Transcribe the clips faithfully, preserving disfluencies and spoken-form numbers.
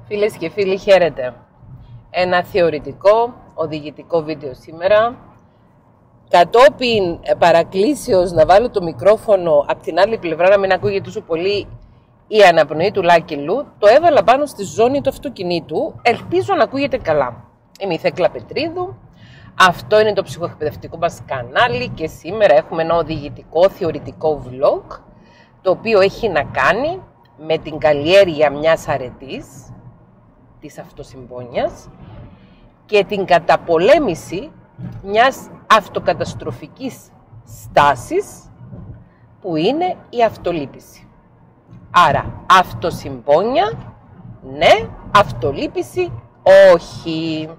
Φίλες και φίλοι, χαίρετε. Ένα θεωρητικό, οδηγητικό βίντεο σήμερα. Κατόπιν παρακλήσεως να βάλω το μικρόφωνο απ' την άλλη πλευρά να μην ακούγεται τόσο πολύ η αναπνοή του Λάκη Λου, το έβαλα πάνω στη ζώνη του αυτοκινήτου. Ελπίζω να ακούγεται καλά. Είμαι η Θέκλα Πετρίδου. Αυτό είναι το ψυχοεκπαιδευτικό μας κανάλι και σήμερα έχουμε ένα οδηγητικό θεωρητικό vlog, το οποίο έχει να κάνει με την καλλιέργεια μιας αρετής, της αυτοσυμπόνιας, και την καταπολέμηση μιας αυτοκαταστροφικής στάσης που είναι η αυτολύπηση. Άρα, αυτοσυμπόνια, ναι, αυτολύπηση, όχι.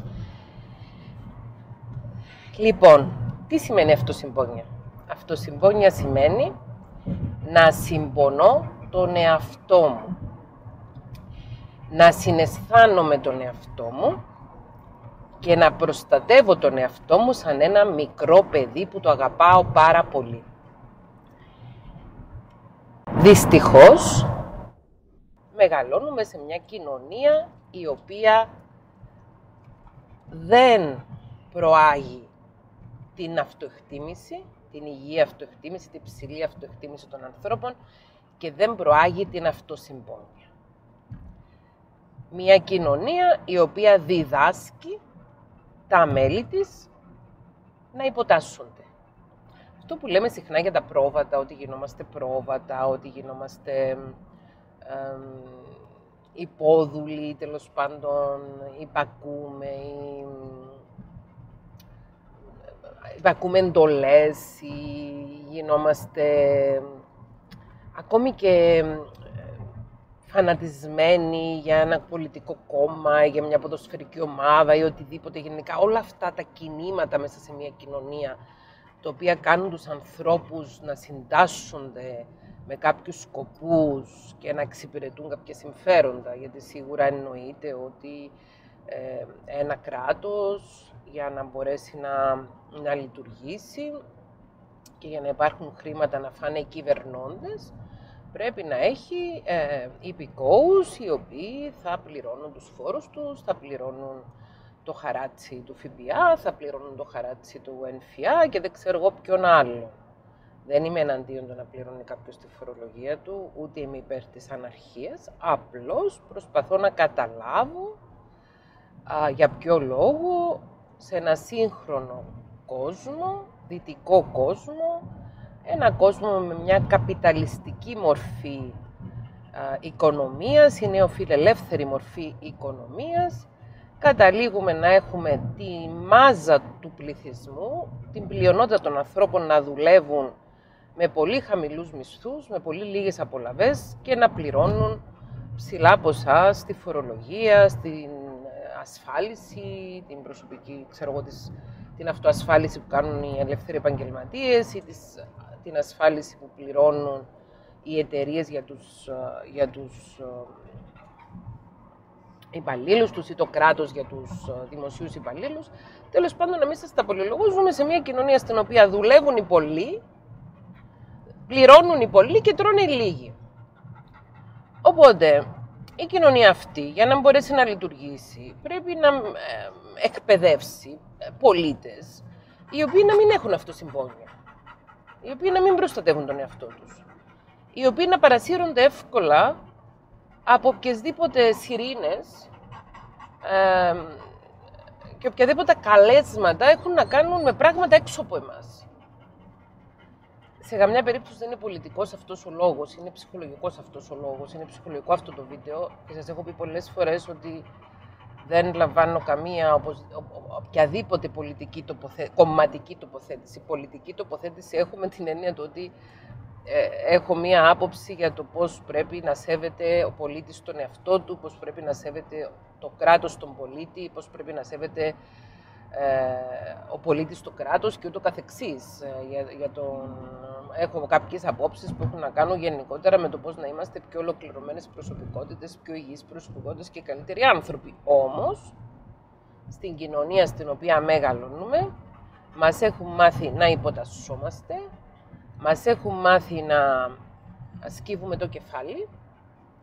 Λοιπόν, τι σημαίνει αυτοσυμπόνια? Αυτοσυμπόνια σημαίνει να συμπονώ τον εαυτό μου, να συναισθάνομαι τον εαυτό μου και να προστατεύω τον εαυτό μου σαν ένα μικρό παιδί που το αγαπάω πάρα πολύ. Δυστυχώς, μεγαλώνουμε σε μια κοινωνία η οποία δεν προάγει την αυτοεκτίμηση, την υγιή αυτοεκτίμηση, την ψηλή αυτοεκτίμηση των ανθρώπων και δεν προάγει την αυτοσυμπόνια. Μια κοινωνία η οποία διδάσκει τα μέλη της να υποτάσσονται. Αυτό που λέμε συχνά για τα πρόβατα, ότι γινόμαστε πρόβατα, ότι γινόμαστε ε, υπόδουλοι, τέλος πάντων, υπακούμε, υπακούμε εντολές ή γινόμαστε ακόμη και φανατισμένοι για ένα πολιτικό κόμμα, για μια ποδοσφαιρική ομάδα ή οτιδήποτε. Γενικά όλα αυτά τα κινήματα μέσα σε μια κοινωνία, τα οποία κάνουν τους ανθρώπους να συντάσσονται με κάποιους σκοπούς και να εξυπηρετούν κάποια συμφέροντα, γιατί σίγουρα εννοείται ότι ε, ένα κράτος για να μπορέσει να, να λειτουργήσει και για να υπάρχουν χρήματα να φάνε οι κυβερνώντες, πρέπει να έχει ε, υπηκόους οι οποίοι θα πληρώνουν τους φόρους τους, θα πληρώνουν το χαράτσι του ΦΠΑ, θα πληρώνουν το χαράτσι του ΕΝΦΙΑ και δεν ξέρω εγώ ποιον άλλο. Δεν είμαι εναντίον το να πληρώνει κάποιος τη φορολογία του, ούτε είμαι υπέρ της αναρχίας, απλώς προσπαθώ να καταλάβω α, για ποιο λόγο σε ένα σύγχρονο κόσμο, δυτικό κόσμο, ένα κόσμο με μια καπιταλιστική μορφή α, οικονομίας, η νεοφιλελεύθερη μορφή οικονομίας, καταλήγουμε να έχουμε τη μάζα του πληθυσμού, την πλειονότητα των ανθρώπων να δουλεύουν με πολύ χαμηλούς μισθούς, με πολύ λίγες απολαβές και να πληρώνουν ψηλά ποσά στη φορολογία, στην ασφάλιση, την προσωπική, ξέρω εγώ, την αυτοασφάλιση που κάνουν οι ελεύθεροι επαγγελματίες ή τις, την ασφάλιση που πληρώνουν οι εταιρείες για τους, για τους υπαλλήλους τους ή το κράτος για τους δημοσίους υπαλλήλους. Τέλος πάντων, να μην σας τα πολυλογώ, ζούμε σε μια κοινωνία στην οποία δουλεύουν οι πολλοί, πληρώνουν οι πολλοί και τρώνε οι λίγοι. Οπότε, η κοινωνία αυτή, για να μπορέσει να λειτουργήσει, πρέπει να εκπαιδεύσει πολίτες, οι οποίοι να μην έχουν αυτοσυμπόνια, οι οποίοι να μην προστατεύουν τον εαυτό τους, οι οποίοι να παρασύρονται εύκολα από οποιασδήποτε σιρήνες ε, και οποιαδήποτε καλέσματα έχουν να κάνουν με πράγματα έξω από εμάς. Σε καμιά περίπτωση δεν είναι πολιτικός αυτός ο λόγος, είναι ψυχολογικός αυτός ο λόγος, είναι ψυχολογικό αυτό το βίντεο και σας έχω πει πολλές φορές ότι δεν λαμβάνω καμία οπως, οποιαδήποτε πολιτική τοποθέ, κομματική τοποθέτηση. Πολιτική τοποθέτηση έχουμε την έννοια του ότι ε, έχω μία άποψη για το πώς πρέπει να σέβεται ο πολίτης τον εαυτό του, πώς πρέπει να σέβεται το κράτος τον πολίτη, πώς πρέπει να σέβεται ε, ο πολίτης το κράτος και ούτω καθεξής. Ε, για, για τον, έχω κάποιες απόψεις που έχουν να κάνουν γενικότερα με το πώς να είμαστε πιο ολοκληρωμένες προσωπικότητες, πιο υγιείς προσωπικότητες και καλύτεροι άνθρωποι. Όμως, στην κοινωνία στην οποία μεγαλώνουμε, μας έχουν μάθει να υποτασσόμαστε, μας έχουν μάθει να σκύβουμε το κεφάλι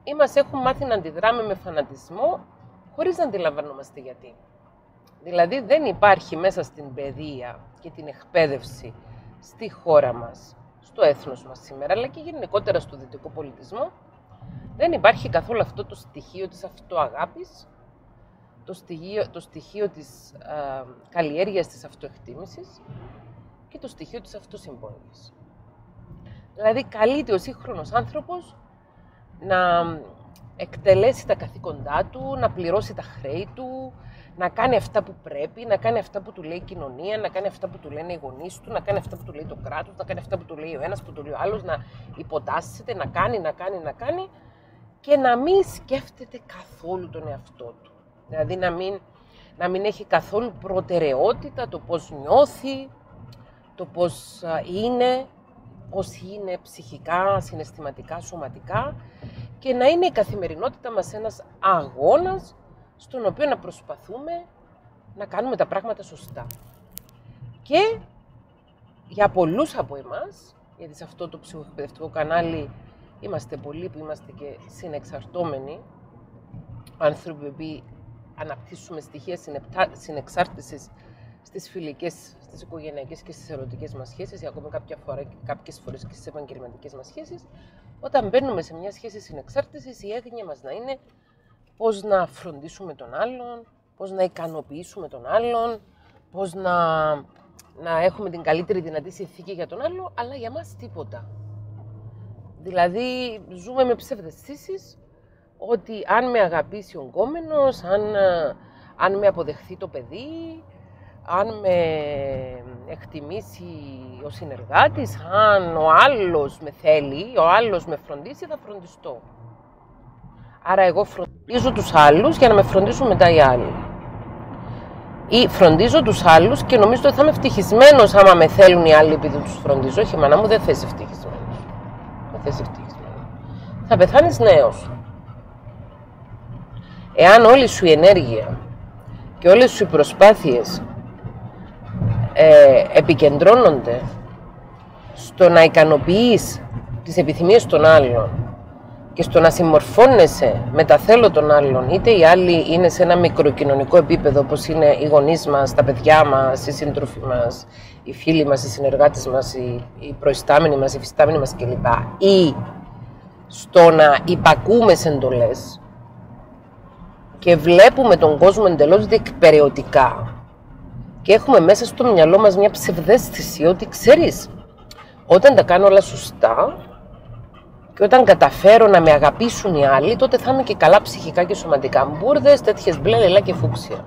ή μας έχουν μάθει να αντιδράμε με φανατισμό, χωρίς να αντιλαμβανόμαστε γιατί. Δηλαδή δεν υπάρχει μέσα στην παιδεία και την εκπαίδευση στη χώρα μας, στο έθνος μας σήμερα, αλλά και γενικότερα στο δυτικό πολιτισμό, δεν υπάρχει καθόλου αυτό το στοιχείο της αυτοαγάπης, το στοιχείο, το στοιχείο της α, καλλιέργειας της αυτοεκτίμησης και το στοιχείο της αυτοσυμπόνιας. Δηλαδή καλείται ο σύγχρονος άνθρωπος να εκτελέσει τα καθήκοντά του, να πληρώσει τα χρέη του, να κάνει αυτά που πρέπει, να κάνει αυτά που του λέει η κοινωνία, να κάνει αυτά που του λένε οι γονείς του, να κάνει αυτά που του λέει το κράτος, να κάνει αυτά που του λέει ο ένας, που του λέει ο άλλος, να υποτάσσεται, να κάνει, να κάνει, να κάνει και να μην σκέφτεται καθόλου τον εαυτό του. Δηλαδή να μην, να μην έχει καθόλου προτεραιότητα το πώς νιώθει, το πώς είναι, πώς είναι ψυχικά, συναισθηματικά, σωματικά και να είναι η καθημερινότητα μας ένας αγώνας στον οποίο να προσπαθούμε να κάνουμε τα πράγματα σωστά. Και για πολλούς από εμάς, γιατί σε αυτό το ψυχοεκπαιδευτικό κανάλι είμαστε πολλοί που είμαστε και συνεξαρτώμενοι, άνθρωποι που αναπτύσσουμε στοιχεία συνεξάρτησης στις φιλικές, στις οικογενειακές και στις ερωτικές μας σχέσεις ή ακόμη κάποια φορά, κάποιες φορές και στις επαγγελματικές μας σχέσεις, όταν μπαίνουμε σε μια σχέση συνεξάρτησης, η έγνοια μας να είναι πώς να φροντίσουμε τον άλλον, πώς να ικανοποιήσουμε τον άλλον, πώς να, να έχουμε την καλύτερη δυνατή συνθήκη για τον άλλο, αλλά για μας τίποτα. Δηλαδή, ζούμε με ψευδαισθήσεις ότι αν με αγαπήσει ο γκόμενος, αν, αν με αποδεχθεί το παιδί, αν με εκτιμήσει ο συνεργάτης, αν ο άλλος με θέλει, ο άλλος με φροντίσει, θα φροντιστώ. Άρα εγώ φροντίζω τους άλλους για να με φροντίσουν μετά οι άλλοι. Ή φροντίζω τους άλλους και νομίζω ότι θα είμαι ευτυχισμένος άμα με θέλουν οι άλλοι επειδή τους φροντίζω. Όχι, μάνα μου, δεν θες ευτυχισμένος. Δεν θες ευτυχισμένος. Θα πεθάνεις νέος. Εάν όλη σου η ενέργεια και όλες σου οι προσπάθειες ε, επικεντρώνονται στο να ικανοποιείς τις επιθυμίες των άλλων και στο να συμμορφώνεσαι με τα θέλω των άλλων, είτε οι άλλοι είναι σε ένα μικροκοινωνικό επίπεδο, όπως είναι οι γονείς μας, τα παιδιά μας, οι σύντροφοι μας, οι φίλοι μας, οι συνεργάτες μας, οι, οι προϊστάμενοι μας, οι φυστάμενοι μας κλπ. Ή στο να υπακούμε σε εντολές και βλέπουμε τον κόσμο εντελώς διεκπεραιωτικά και έχουμε μέσα στο μυαλό μας μια ψευδαίσθηση ότι ξέρεις, όταν τα κάνω όλα σωστά και όταν καταφέρω να με αγαπήσουν οι άλλοι, τότε θα είμαι και καλά ψυχικά και σωματικά. Μπούρδες, τέτοιες μπλε, λελά και φούξια.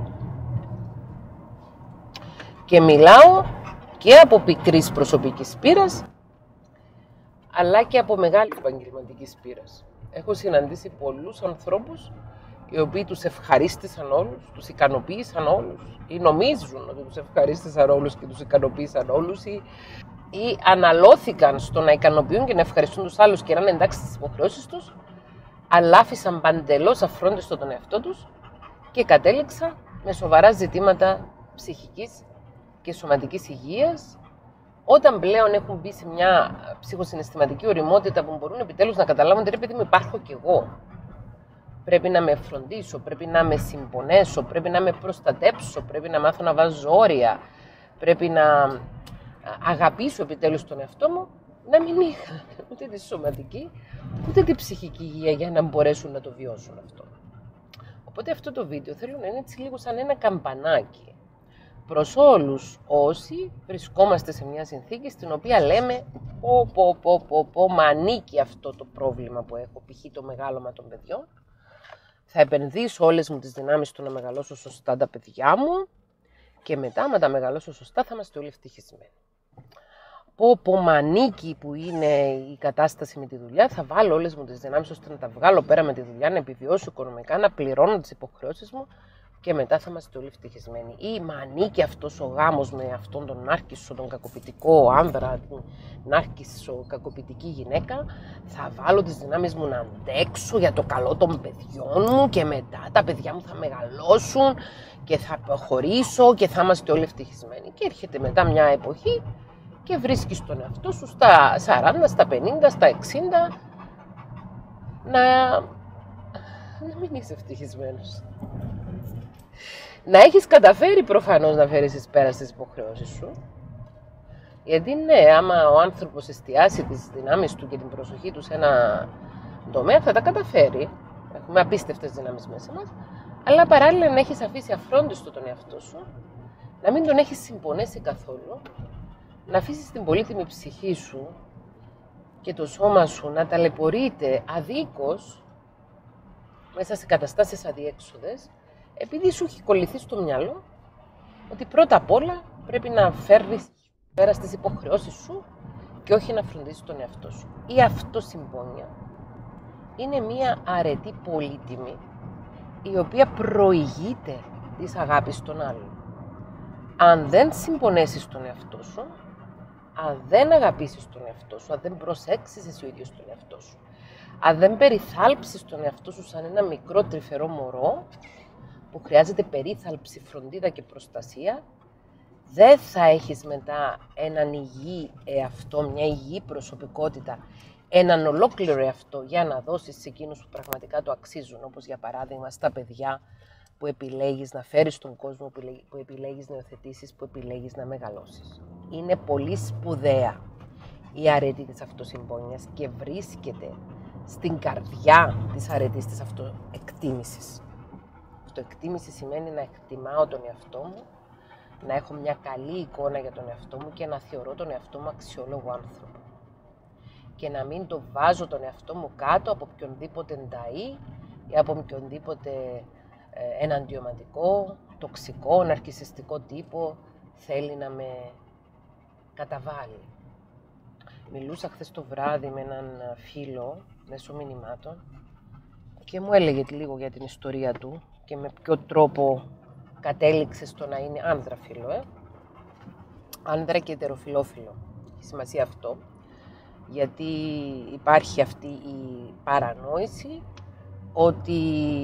Και μιλάω και από πικρής προσωπικής πείρας, αλλά και από μεγάλη επαγγελματικής πείρας. Έχω συναντήσει πολλούς ανθρώπους οι οποίοι τους ευχαρίστησαν όλους, τους ικανοποίησαν όλους ή νομίζουν ότι τους ευχαρίστησαν όλους και τους ικανοποίησαν όλους ή, ή αναλώθηκαν στο να ικανοποιούν και να ευχαριστούν τους άλλους και να είναι εντάξει στις υποχρεώσεις τους, αλλά άφησαν παντελώς αφρόντιστο τον εαυτό τους και κατέληξαν με σοβαρά ζητήματα ψυχικής και σωματικής υγείας, όταν πλέον έχουν μπει σε μια ψυχοσυναισθηματική ωριμότητα που μπορούν επιτέλους να καταλάβουν ότι ρε παιδί μου υπάρχω κι εγώ. Πρέπει να με φροντίσω, πρέπει να με συμπονέσω, πρέπει να με προστατέψω, πρέπει να μάθω να βάζω όρια, πρέπει να αγαπήσω επιτέλους τον εαυτό μου, να μην είχα ούτε τη σωματική, ούτε τη ψυχική υγεία για να μπορέσουν να το βιώσουν αυτό. Οπότε αυτό το βίντεο θέλω να είναι έτσι λίγο σαν ένα καμπανάκι προς όλους όσοι βρισκόμαστε σε μια συνθήκη στην οποία λέμε πω πω πω πω πω μα ανήκει αυτό το πρόβλημα που έχω, π.χ. το μεγάλωμα των παιδιών. Θα επενδύσω όλες μου τις δυνάμεις στο να μεγαλώσω σωστά τα παιδιά μου και μετά, άμα τα μεγαλώσω σωστά, θα είμαστε όλοι ευτυχισμένοι. Πω πω μανίκι που είναι η κατάσταση με τη δουλειά, θα βάλω όλες μου τις δυνάμεις ώστε να τα βγάλω πέρα με τη δουλειά, να επιβιώσω οικονομικά, να πληρώνω τις υποχρεώσεις μου και μετά θα είμαστε όλοι ευτυχισμένοι. Ή μανίκι αυτός ο γάμος με αυτόν τον νάρκισσο, τον κακοποιητικό άνδρα, την νάρκισσο κακοποιητική γυναίκα, θα βάλω τις δυνάμεις μου να αντέξω για το καλό των παιδιών μου και μετά τα παιδιά μου θα μεγαλώσουν και θα προχωρήσω και θα είμαστε όλοι ευτυχισμένοι. Και έρχεται μετά μια εποχή και βρίσκεις τον εαυτό σου στα σαράντα, στα πενήντα, στα εξήντα να, να μην είσαι ευτυχισμένος. Να έχεις καταφέρει προφανώς να φέρεις εις πέρα στις υποχρεώσεις σου. Γιατί ναι, άμα ο άνθρωπος εστιάσει τις δυνάμεις του και την προσοχή του σε ένα τομέα, θα τα καταφέρει. Έχουμε απίστευτες δυνάμεις μέσα μας. Αλλά παράλληλα να έχεις αφήσει αφρόντιστο τον εαυτό σου, να μην τον έχεις συμπονέσει καθόλου, να αφήσεις την πολύτιμη ψυχή σου και το σώμα σου να ταλαιπωρείται αδίκως μέσα σε καταστάσεις αδιέξοδες, επειδή σου έχει κολληθεί στο μυαλό ότι πρώτα απ' όλα πρέπει να φέρεις πέρα στις υποχρεώσεις σου και όχι να φροντίσεις τον εαυτό σου. Η αυτοσυμπόνια είναι μία αρετή πολύτιμη, η οποία προηγείται της αγάπης των άλλων. Αν δεν συμπονέσεις τον εαυτό σου, αν δεν αγαπήσεις τον εαυτό σου, αν δεν προσέξεις εσύ ο ίδιος τον εαυτό σου, αν δεν περιθάλψεις τον εαυτό σου σαν ένα μικρό τρυφερό μωρό που χρειάζεται περίθαλψη, φροντίδα και προστασία, δεν θα έχεις μετά έναν υγιή εαυτό, μια υγιή προσωπικότητα, έναν ολόκληρο εαυτό για να δώσεις σε εκείνους που πραγματικά το αξίζουν, όπως για παράδειγμα στα παιδιά που επιλέγεις να φέρεις στον κόσμο, που επιλέγεις να υιοθετήσεις, που επιλέγεις να μεγαλώσεις. Είναι πολύ σπουδαία η αρετή της αυτοσυμπόνιας και βρίσκεται στην καρδιά της αρετής της αυτοεκτίμησης. Αυτοεκτίμηση σημαίνει να εκτιμάω τον εαυτό μου, να έχω μια καλή εικόνα για τον εαυτό μου και να θεωρώ τον εαυτό μου αξιόλογο άνθρωπο. Και να μην το βάζω τον εαυτό μου κάτω από οποιονδήποτε νταΐ ή από οποιονδήποτε ε, εναντιωματικό, τοξικό, ναρκισσιστικό τύπο θέλει να με καταβάλει. Μιλούσα χθες το βράδυ με έναν φίλο μέσω μηνυμάτων και μου έλεγε λίγο για την ιστορία του και με ποιο τρόπο κατέληξε στο να είναι άνδρα φίλο, ε? άνδρα και ετεροφιλόφιλο. Έχει σημασία αυτό, γιατί υπάρχει αυτή η παρανόηση ότι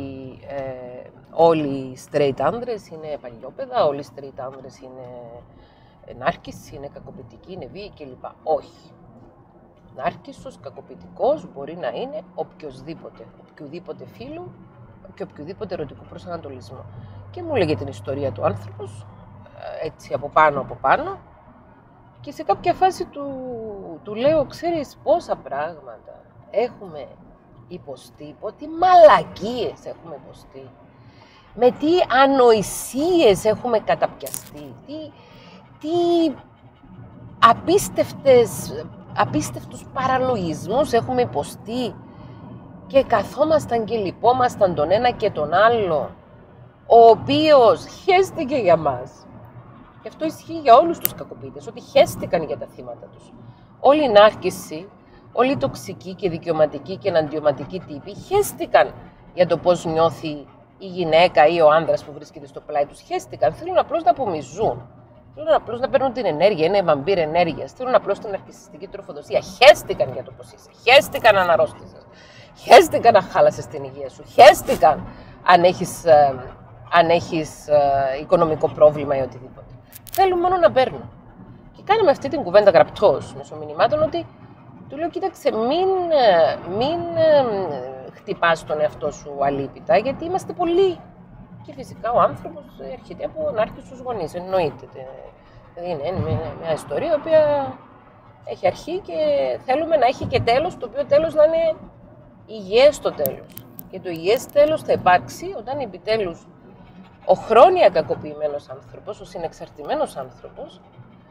ε, όλοι οι straight άνδρες είναι παλιόπαιδα, όλοι οι straight άνδρες είναι νάρκισσοι, είναι κακοποιητικοί, είναι βίαιοι κλπ. Όχι. Νάρκισσος, κακοποιητικός μπορεί να είναι οποιοσδήποτε, οποιοδήποτε φίλου και οποιοδήποτε ερωτικού προσανατολισμού. Και μου έλεγε την ιστορία του άνθρωπος, έτσι από πάνω από πάνω, και σε κάποια φάση του, του λέω, ξέρεις πόσα πράγματα έχουμε υποστεί, τι μαλακίες έχουμε υποστεί, με τι ανοησίες έχουμε καταπιαστεί, τι, τι απίστευτες, απίστευτους παραλογισμούς έχουμε υποστεί και καθόμασταν και λυπόμασταν τον ένα και τον άλλο, ο οποίος χέστηκε για μας. Και αυτό ισχύει για όλους τους κακοποιητές, ότι χέστηκαν για τα θύματα τους. Όλοι οι νάρκισσοι, όλοι οι τοξικοί και δικαιωματικοί και εναντιωματικοί τύποι χέστηκαν για το πώς νιώθει η γυναίκα ή ο άνδρας που βρίσκεται στο πλάι τους. Χέστηκαν, θέλουν απλώς να απομυζούν. Θέλουν απλώς να παίρνουν την ενέργεια, είναι βαμπύρ ενέργειας. Θέλουν απλώς την ναρκισσιστική τροφοδοσία. Χέστηκαν για το πώς είσαι. Χέστηκαν αν αρρώστησες. Χέστηκαν αν χάλασες την υγεία σου. Χέστηκαν αν έχεις, ε, αν έχεις ε, οικονομικό πρόβλημα ή οτιδήποτε. Θέλουν μόνο να παίρνουν. Και κάναμε αυτή την κουβέντα γραπτός μέσω μηνυμάτων ότι του λέω, κοίταξε, μην, μην ε, χτυπάς τον εαυτό σου αλίπητα, γιατί είμαστε πολλοί. Και φυσικά ο άνθρωπος έρχεται από νάρκισσους γονείς, εννοείται. Είναι, είναι μια ιστορία η οποία έχει αρχή και θέλουμε να έχει και τέλος, το οποίο τέλος να είναι υγιές το τέλος. Και το υγιές τέλος θα υπάρξει όταν επιτέλους ο χρόνια κακοποιημένος άνθρωπος, ο συνεξαρτημένος άνθρωπος,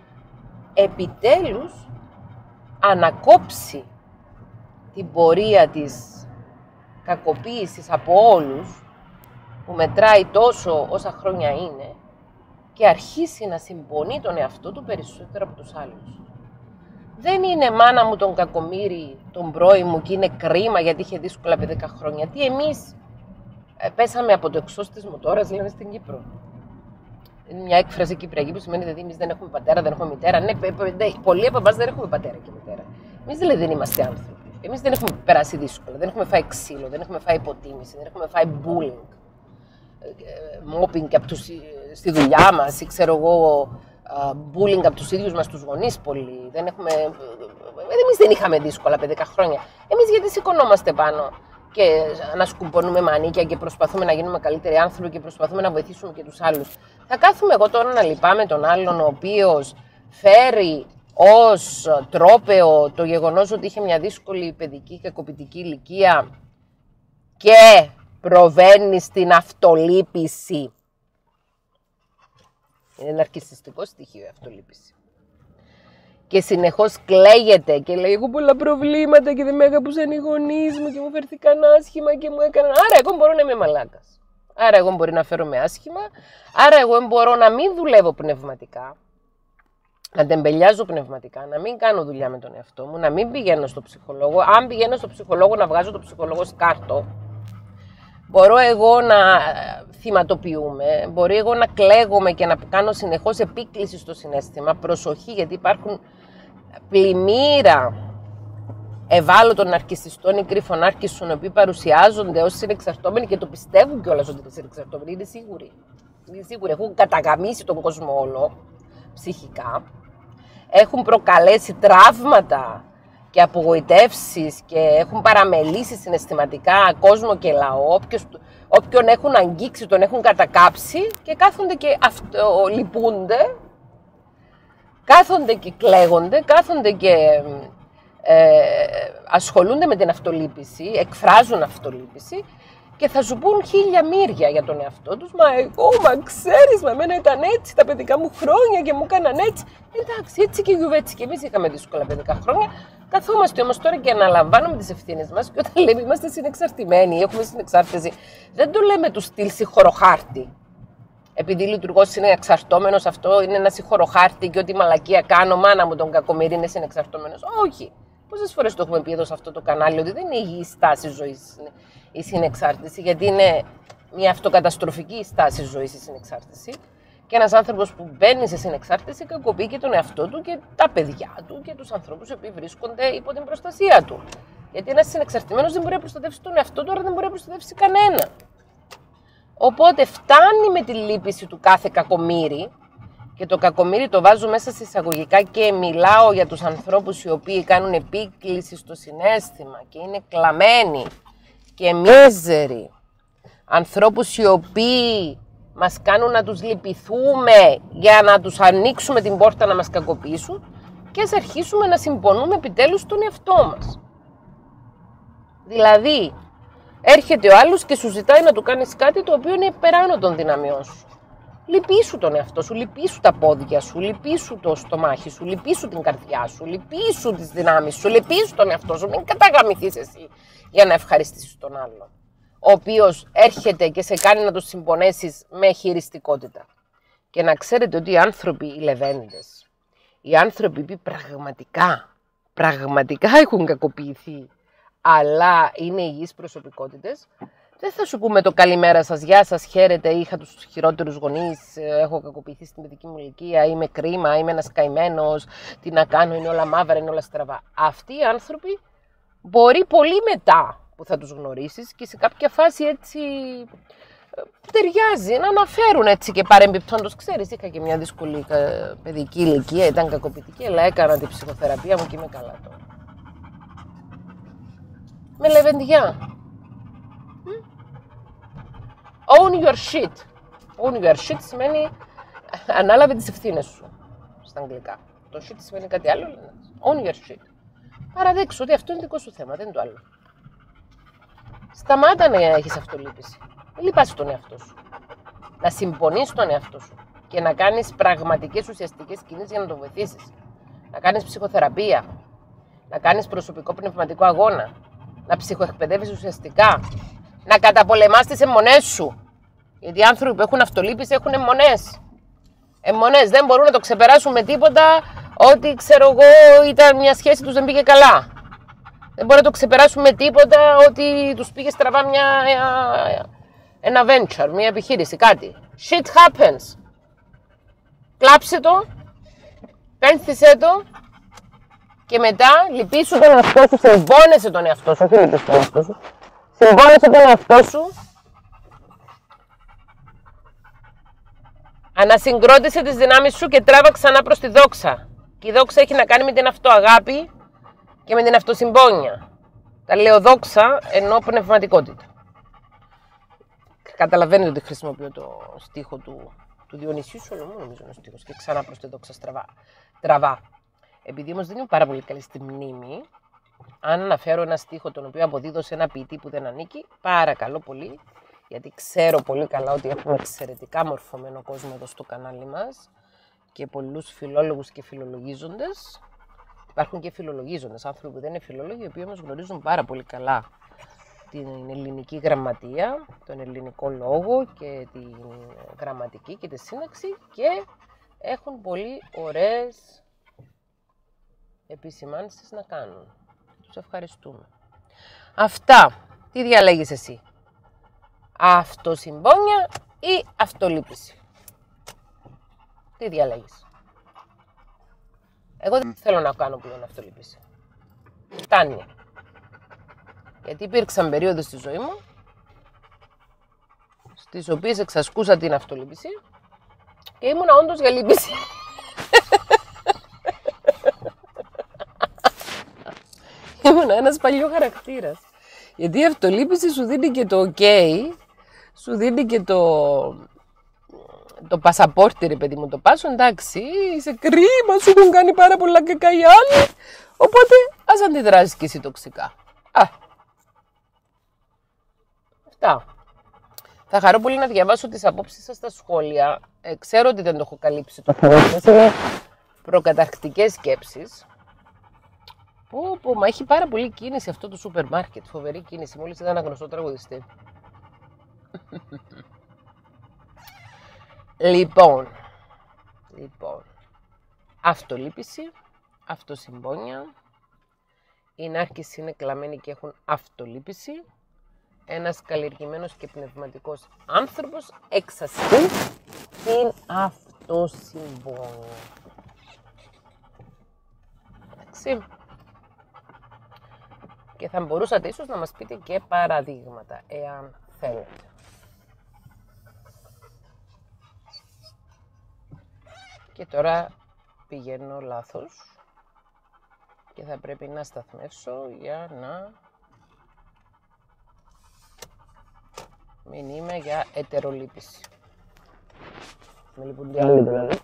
επιτέλους ανακόψει την πορεία της κακοποίησης από όλους, που μετράει τόσο όσα χρόνια είναι, και αρχίσει να συμπονεί τον εαυτό του περισσότερο από τους άλλους. Δεν είναι μάνα μου τον κακομοίρη, τον πρώη μου και είναι κρίμα γιατί είχε δύσκολα επί δέκα χρόνια. Τι εμείς ε, πέσαμε από το εξώς της μοτόρας, λένε στην Κύπρο. Είναι μια έκφραση κυπριακή που σημαίνει δηλαδή εμείς δεν έχουμε πατέρα, δεν έχουμε μητέρα. Ναι, πολλοί από εμάς δεν έχουμε πατέρα και μητέρα. Εμείς δηλαδή δεν είμαστε άνθρωποι. Εμείς δεν έχουμε περάσει δύσκολα, δεν έχουμε φάει ξύλο, δεν έχουμε φάει υποτίμηση, δεν έχουμε φάει bullying, mobbing από τους, στη δουλειά μας ή ξέρω εγώ, bullying από τους ίδιους μας τους γονείς πολύ. Δεν έχουμε, εμείς δεν είχαμε δύσκολα επί δέκα χρόνια. Εμείς γιατί σηκωνόμαστε πάνω και ανασκουμπώνουμε μανίκια και προσπαθούμε να γίνουμε καλύτεροι άνθρωποι και προσπαθούμε να βοηθήσουμε και τους άλλους. Θα κάθομαι εγώ τώρα να λυπάμαι τον άλλον ο οποίος φέρει ως τρόπαιο το γεγονός ότι είχε μια δύσκολη παιδική και κακοποιητική ηλικία και προβαίνει στην αυτολύπηση. Είναι ένα αρκισιστικό στοιχείο η αυτολύπηση. Και συνεχώς κλαίγεται και λέει: εγώ πολλά προβλήματα και δεν με αγαπούσαν οι γονείς μου και μου φέρθηκαν άσχημα και μου έκαναν. Άρα, εγώ μπορώ να είμαι μαλάκας. Άρα, εγώ μπορεί να φέρομαι άσχημα. Άρα, εγώ μπορώ να μην δουλεύω πνευματικά, να τεμπελιάζω πνευματικά, να μην κάνω δουλειά με τον εαυτό μου, να μην πηγαίνω στο ψυχολόγο. Αν πηγαίνω στο ψυχολόγο, να βγάζω το ψυχολόγο σκάρτο. Μπορώ εγώ να θυματοποιούμε, μπορεί εγώ να κλαίγομαι και να κάνω συνεχώς επίκληση στο συναίσθημα. Προσοχή, γιατί υπάρχουν πλημμύρα ευάλωτων ναρκισσιστών ή κρύφων ναρκισσών, οι οποίοι παρουσιάζονται ως συνεξαρτώμενοι και το πιστεύουν κιόλας ότι είναι συνεξαρτώμενοι. Είναι σίγουροι. Είναι σίγουροι. Έχουν καταγαμίσει τον κόσμο όλο ψυχικά. Έχουν προκαλέσει τραύματα και απογοητεύσεις και έχουν παραμελήσει συναισθηματικά κόσμο και λαό. Όποιος, όποιον έχουν αγγίξει τον έχουν κατακάψει και κάθονται και αυτολυπούνται, κάθονται και κλαίγονται, κάθονται και ε, ασχολούνται με την αυτολύπηση, εκφράζουν αυτολύπηση και θα σου πούν χίλια μύρια για τον εαυτό τους. Μα εγώ, μα ξέρεις, μα εμένα ήταν έτσι τα παιδικά μου χρόνια και μου έκαναν έτσι. Εντάξει, έτσι και γιουβέτσι και εμείς είχαμε δύσκολα παιδικά χρόνια. Καθόμαστε όμως τώρα και αναλαμβάνουμε τις ευθύνες μας και όταν λέμε είμαστε συνεξαρτημένοι, έχουμε συνεξάρτηση, δεν το λέμε του στυλ συγχωροχάρτη. Επειδή λειτουργός είναι εξαρτώμενος, αυτό είναι ένα συγχωροχάρτη και ό,τι μαλακία κάνω, μάνα μου τον κακομοίρη είναι συνεξαρτώμενος. Όχι. Πόσες φορές το έχουμε πει εδώ σε αυτό το κανάλι ότι δεν είναι υγιή στάση ζωής η συνεξάρτηση, γιατί είναι μια αυτοκαταστροφική στάση ζωής η συνεξάρτηση. Και ένας άνθρωπος που μπαίνει σε συνεξάρτηση κακοποιεί και τον εαυτό του και τα παιδιά του και τους ανθρώπους που βρίσκονται υπό την προστασία του. Γιατί ένας συνεξαρτημένος δεν μπορεί να προστατεύσει τον εαυτό του, άρα δεν μπορεί να προστατεύσει κανένα. Οπότε φτάνει με τη λύπηση του κάθε κακομοίρη, και το κακομοίρη το βάζω μέσα σε εισαγωγικά και μιλάω για τους ανθρώπους οι οποίοι κάνουν επίκληση στο συναίσθημα και είναι κλαμμένοι και μίζεροι. Ανθρώπους οι οποίοι μας κάνουν να τους λυπηθούμε για να τους ανοίξουμε την πόρτα να μας κακοποιήσουν και ας αρχίσουμε να συμπονούμε επιτέλους τον εαυτό μας. Δηλαδή, έρχεται ο άλλος και σου ζητάει να του κάνεις κάτι το οποίο είναι υπεράνω των δυναμιών σου. Λυπήσου τον εαυτό σου, λυπήσου τα πόδια σου, λυπήσου το στομάχι σου, λυπήσου την καρδιά σου, λυπήσου τις δυνάμεις σου, λυπήσου τον εαυτό σου. Μην καταγαμηθείς εσύ για να ευχαριστήσεις τον άλλον, ο οποίος έρχεται και σε κάνει να το συμπονέσεις με χειριστικότητα. Και να ξέρετε ότι οι άνθρωποι, οι λεβέντες, οι άνθρωποι που πραγματικά, πραγματικά έχουν κακοποιηθεί, αλλά είναι υγιείς προσωπικότητες, δεν θα σου πούμε το καλημέρα σας, γεια σας, χαίρετε, είχα τους χειρότερους γονείς, έχω κακοποιηθεί στην παιδική μου ηλικία, είμαι κρίμα, είμαι ένας καημένος, τι να κάνω, είναι όλα μαύρα, είναι όλα στραβά. Αυτοί οι άνθρωποι μπορεί πολύ μετά που θα τους γνωρίσεις και σε κάποια φάση έτσι ταιριάζει να αναφέρουν έτσι και παρεμπιπτόντως. Ξέρεις, είχα και μια δύσκολη παιδική ηλικία, ήταν κακοποιητική, αλλά έκανα την ψυχοθεραπεία μου και είμαι καλά τώρα. Με λεβεντιά. Own your shit. Own your shit σημαίνει ανάλαβε τις ευθύνες σου στα αγγλικά. Το shit σημαίνει κάτι άλλο. Own your shit. Παραδέξου ότι αυτό είναι δικό σου θέμα, δεν είναι το άλλο. Σταμάτα να έχεις αυτολύπηση. Λυπάσαι τον εαυτό σου. Να συμπονείς τον εαυτό σου και να κάνεις πραγματικές ουσιαστικές κινήσεις για να τον βοηθήσεις. Να κάνεις ψυχοθεραπεία. Να κάνεις προσωπικό πνευματικό αγώνα. Να ψυχοεκπαιδεύεις ουσιαστικά. Να καταπολεμάς τις αιμονές σου. Γιατί οι άνθρωποι που έχουν αυτολύπηση έχουν αιμονές. Αιμονές δεν μπορούν να το ξεπεράσουν με τίποτα ότι ξέρω εγώ ήταν μια σχέση τους δεν πήγε καλά. Δεν μπορούν να το ξεπεράσουν με τίποτα ότι τους πήγε στραβά μια, ένα venture, μια επιχείρηση, κάτι. Shit happens. Κλάψε το, πένθησε το και μετά λυπήσου τον εαυτό σου, συμπόνεσαι τον εαυτό σου, όχι λυπήσου τον εαυτό σου. Συμπόνεσαι τον εαυτό σου, ανασυγκρότησε τις δυνάμεις σου και τράβα ξανά προς τη δόξα. Και η δόξα έχει να κάνει με την αυτοαγάπη και με την αυτοσυμπόνια. Τα λέω δόξα ενώ πνευματικότητα. Καταλαβαίνετε ότι χρησιμοποιώ το στίχο του, του Διονυσίου Σολομού, νομίζω είναι ο στίχος, και ξανά προς τη δόξα στραβά. Τραβά. Επειδή όμως δεν είμαι πάρα πολύ καλή στη μνήμη, αν αναφέρω ένα στίχο τον οποίο αποδίδω σε ένα ποιητή που δεν ανήκει, παρακαλώ πολύ, γιατί ξέρω πολύ καλά ότι έχουμε εξαιρετικά μορφωμένο κόσμο εδώ στο κανάλι μας και πολλούς φιλόλογους και φιλολογίζοντες. Υπάρχουν και φιλολογίζοντες, άνθρωποι που δεν είναι φιλόλογοι, οι οποίοι όμως γνωρίζουν πάρα πολύ καλά την ελληνική γραμματεία, τον ελληνικό λόγο και την γραμματική και τη σύναξη και έχουν πολύ ωραίες επισημάνσεις να κάνουν. Τους ευχαριστούμε. Αυτά. Τι διαλέγεις εσύ? Αυτοσυμπόνια ή αυτολύπηση? Τι διαλέγεις? Εγώ δεν θέλω να κάνω πλέον αυτολύπηση. Φτάνει. Γιατί υπήρξαν περίοδοι στη ζωή μου στις οποίες εξασκούσα την αυτολύπηση και ήμουνα όντως για λύπηση. Ήμουνα ένας παλιό χαρακτήρας. Γιατί η αυτολύπηση σου δίνει και το ok, σου δίνει και το, το πασαπόρτι, ρε παιδί μου, το πάσο, εντάξει, είσαι κρίμα, σου έχουν κάνει πάρα πολλά κακά οι άλλοι, οπότε ας αντιδράσεις και εσύ τοξικά. Α, αυτά. Θα χαρώ πολύ να διαβάσω τις απόψεις σας στα σχόλια. Ε, ξέρω ότι δεν το έχω καλύψει το θέμα. Είναι προκαταρκτικές σκέψεις. Πω, πω, μα έχει πάρα πολύ κίνηση αυτό το σούπερ μάρκετ. Φοβερή κίνηση. Μόλις είδα ένα γνωστό τραγουδιστή. λοιπόν, λοιπόν, αυτολύπηση, αυτοσυμπόνια. Οι νάρκες είναι κλαμμένοι και έχουν αυτολύπηση. Ένας καλλιεργημένος και πνευματικός άνθρωπος εξασκεί την αυτοσυμπόνια. Εντάξει. Και θα μπορούσατε ίσως να μας πείτε και παραδείγματα, εάν θέλετε. Και τώρα πηγαίνω λάθος και θα πρέπει να σταθμεύσω για να μην είμαι για ετερολύπηση. Με λοιπόν τι άλλο δηλαδή.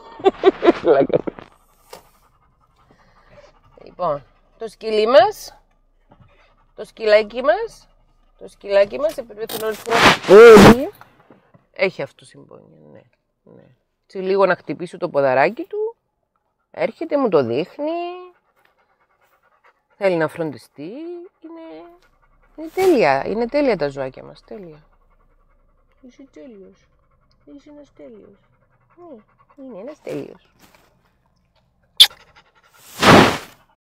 Λοιπόν, το σκυλί μας, το σκυλάκι μας, το σκυλάκι μας, επειδή έχει αυτοσυμπόνια, ναι, ναι. Έτσι λίγο να χτυπήσω το ποδαράκι του, έρχεται, μου το δείχνει, θέλει να φροντιστεί, είναι, είναι τέλεια, είναι τέλεια τα ζωάκια μας, τέλεια. Είσαι τέλειος, είσαι ένας τέλειος, ναι, είναι ένας τέλειος.